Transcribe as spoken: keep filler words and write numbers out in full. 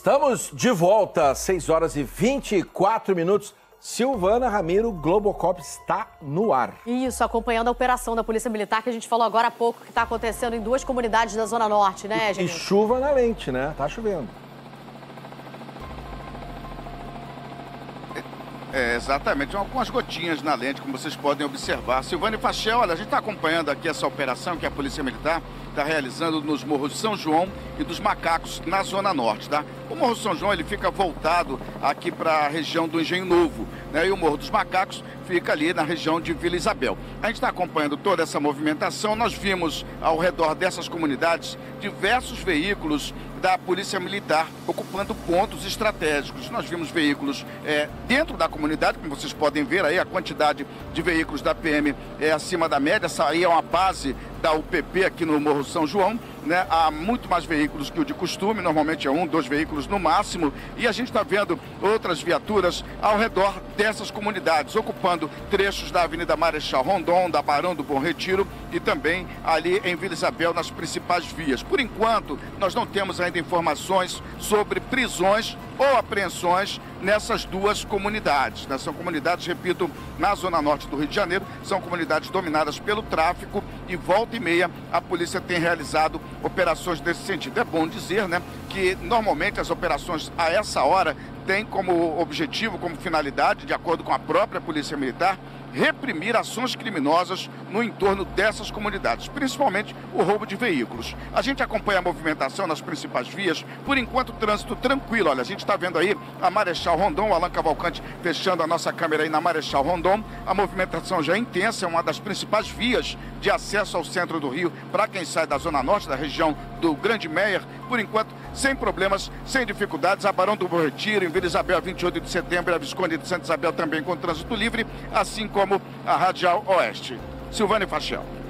Estamos de volta, seis horas e vinte e quatro minutos. Silvana Ramiro, Globocop está no ar. Isso, acompanhando a operação da Polícia Militar, que a gente falou agora há pouco, que está acontecendo em duas comunidades da Zona Norte, né, gente? E chuva na lente, né? Tá chovendo. É, exatamente, algumas gotinhas na lente, como vocês podem observar. Silvana e Fachel, olha, a gente está acompanhando aqui essa operação que a Polícia Militar está realizando nos morros de São João e dos Macacos, na Zona Norte, tá? O Morro São João, ele fica voltado aqui para a região do Engenho Novo, né? E o Morro dos Macacos fica ali na região de Vila Isabel. A gente está acompanhando toda essa movimentação. Nós vimos ao redor dessas comunidades diversos veículos da Polícia Militar ocupando pontos estratégicos. Nós vimos veículos é, dentro da comunidade, como vocês podem ver aí, a quantidade de veículos da P M é acima da média. Essa aí é uma base da U P P aqui no Morro São João, né? Há muito mais veículos que o de costume, normalmente é um, dois veículos no máximo, e a gente está vendo outras viaturas ao redor dessas comunidades, ocupando trechos da Avenida Marechal Rondon, da Barão do Bom Retiro e também ali em Vila Isabel, nas principais vias. Por enquanto, nós não temos ainda informações sobre prisões ou apreensões nessas duas comunidades, né? São comunidades, repito, na Zona Norte do Rio de Janeiro, são comunidades dominadas pelo tráfico e volta e meia a polícia tem realizado operações nesse sentido. É bom dizer, né, que normalmente as operações a essa hora têm como objetivo, como finalidade, de acordo com a própria Polícia Militar, reprimir ações criminosas no entorno dessas comunidades, principalmente o roubo de veículos. A gente acompanha a movimentação nas principais vias, por enquanto trânsito tranquilo. Olha, a gente está vendo aí a Marechal Rondon, o Alan Cavalcante fechando a nossa câmera aí na Marechal Rondon. A movimentação já é intensa, é uma das principais vias de acesso ao centro do Rio para quem sai da Zona Norte, da região do Grande Meier. Por enquanto, sem problemas, sem dificuldades. A Barão do Bom Retiro, em Vila Isabel, vinte e oito de setembro, a Visconde de Santa Isabel também com trânsito livre, assim como a Radial Oeste. Silvana e Fachel.